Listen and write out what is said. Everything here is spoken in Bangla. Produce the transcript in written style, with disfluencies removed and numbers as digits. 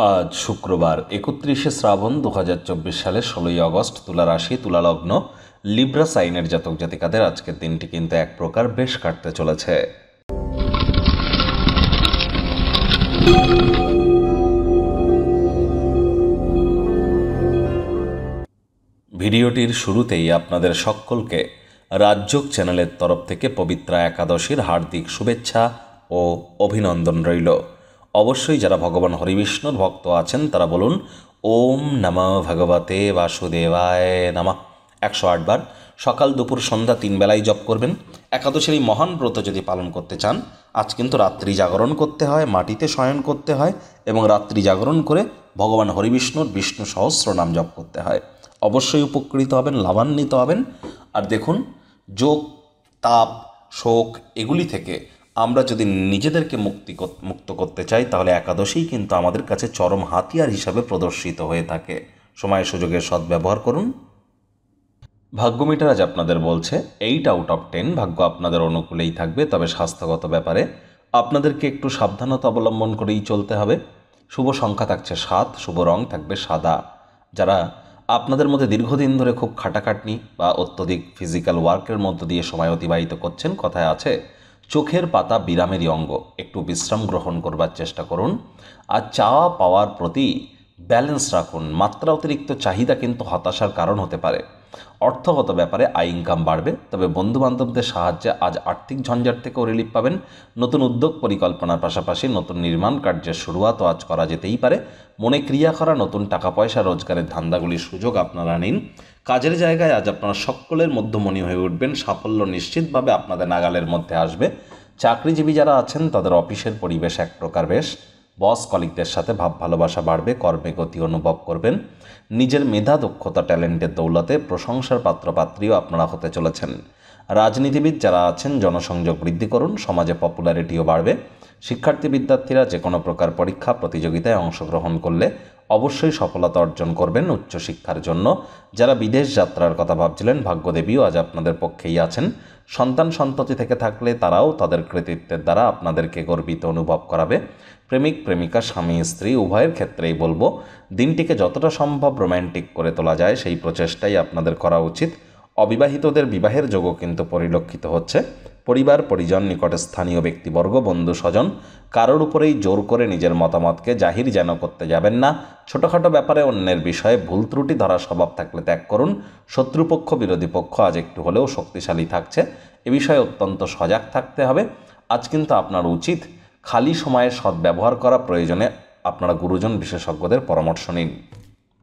আজ শুক্রবার 31শে শ্রাবণ 2024 সালের 16ই আগস্ট, তুলা রাশি, তুলা লগ্ন, লিব্রা সাইনের জাতক জাতিকাদের আজকের দিনটি কিন্তু এক প্রকার বেশ কাটতে চলেছে। ভিডিওটির শুরুতেই আপনাদের সকলকে রাজযোগ চ্যানেলের তরফ থেকে পবিত্রা একাদশীর হার্দিক শুভেচ্ছা ও অভিনন্দন রইল। অবশ্যই যারা ভগবান হরিবিষ্ণুর ভক্ত আছেন তারা বলুন ওম নমঃ ভগবতে বাসুদেবায় নমঃ 108 বার। সকাল দুপুর সন্ধ্যা 3 বেলায় জপ করবেন। একাদশীর এই মহান ব্রত যদি পালন করতে চান, আজ কিন্তু রাত্রি জাগরণ করতে হয়, মাটিতে শয়ন করতে হয় এবং রাত্রি জাগরণ করে ভগবান হরিবিষ্ণুর বিষ্ণু সহস্র নাম জপ করতে হয়। অবশ্যই উপকৃত হবেন, লাভান্বিত হবেন। আর দেখুন, যোগ, তাপ, শোক এগুলি থেকে আমরা যদি নিজেদেরকে মুক্ত করতে চাই, তাহলে একাদশী কিন্তু আমাদের কাছে চরম হাতিয়ার হিসাবে প্রদর্শিত হয়ে থাকে। সময় সুযোগের সদ্ব্যবহার করুন। ভাগ্যমিটার আজ আপনাদের বলছে 8/10 ভাগ্য আপনাদের অনুকূলেই থাকবে, তবে স্বাস্থ্যগত ব্যাপারে আপনাদেরকে একটু সাবধানতা অবলম্বন করেই চলতে হবে। শুভ সংখ্যা থাকছে 7, শুভ রং থাকবে সাদা। যারা আপনাদের মধ্যে দীর্ঘদিন ধরে খুব খাটাখাটনি বা অত্যধিক ফিজিক্যাল ওয়ার্কের মধ্য দিয়ে সময় অতিবাহিত করছেন, কথায় আছে চোখের পাতা বিরামেরই অঙ্গ, একটু বিশ্রাম গ্রহণ করবার চেষ্টা করুন। আর চাওয়া পাওয়ার প্রতি ব্যালেন্স রাখুন। মাত্রা অতিরিক্ত চাহিদা কিন্তু হতাশার কারণ হতে পারে। অর্থগত ব্যাপারে আয় ইনকাম বাড়বে, তবে বন্ধুবান্ধবদের সাহায্যে আজ আর্থিক ঝঞ্ঝাট থেকেও রিলিফ পাবেন। নতুন উদ্যোগ পরিকল্পনার পাশাপাশি নতুন নির্মাণ কার্যের শুরুয়াতও আজ করা যেতেই পারে। মনে ক্রিয়া করা নতুন টাকা পয়সা রোজগারের ধান্দাগুলির সুযোগ আপনারা নিন। কাজের জায়গায় আজ আপনারা সকলের মধ্যমণি হয়ে উঠবেন। সাফল্য নিশ্চিতভাবে আপনাদের নাগালের মধ্যে আসবে। চাকরিজীবী যারা আছেন তাদের অফিসের পরিবেশ এক প্রকার বেশ। বস কলিগদের সাথে ভাব ভালোবাসা বাড়বে, কর্মে গতি অনুভব করবেন। নিজের মেধা, দক্ষতা, ট্যালেন্টের দৌলতে প্রশংসার পাত্রপাত্রীও আপনারা হতে চলেছেন। রাজনীতিবিদ যারা আছেন জনসংযোগ বৃদ্ধি করুন, সমাজে পপুলারিটিও বাড়বে। শিক্ষার্থী বিদ্যার্থীরা যে কোনো প্রকার পরীক্ষা প্রতিযোগিতায় অংশগ্রহণ করলে অবশ্যই সফলতা অর্জন করবেন উচ্চশিক্ষার জন্য। যারা বিদেশ যাত্রার কথা ভাবছিলেন, ভাগ্যদেবীও আজ আপনাদের পক্ষেই আছেন। সন্তান সন্ততি থেকে থাকলে তারাও তাদের কৃতিত্বের দ্বারা আপনাদেরকে গর্বিত অনুভব করাবে। প্রেমিক প্রেমিকা, স্বামী স্ত্রী উভয়ের ক্ষেত্রেই বলবো, দিনটিকে যতটা সম্ভব রোম্যান্টিক করে তোলা যায় সেই প্রচেষ্টাই আপনাদের করা উচিত। অবিবাহিতদের বিবাহের যোগও কিন্তু পরিলক্ষিত হচ্ছে। পরিবার পরিজন, নিকটে স্থানীয় ব্যক্তিবর্গ, বন্ধু স্বজন কারোর উপরেই জোর করে নিজের মতামতকে জাহির যেন করতে যাবেন না। ছোটোখাটো ব্যাপারে অন্যের বিষয়ে ভুল ত্রুটি ধরার স্বভাব থাকলে ত্যাগ করুন। শত্রুপক্ষ বিরোধী পক্ষ আজ একটু হলেও শক্তিশালী থাকছে, এ বিষয়ে অত্যন্ত সজাগ থাকতে হবে। আজ কিন্তু আপনার উচিত খালি সময়ে সদ্ব্যবহার করা, প্রয়োজনে আপনারা গুরুজন বিশেষজ্ঞদের পরামর্শ নিন।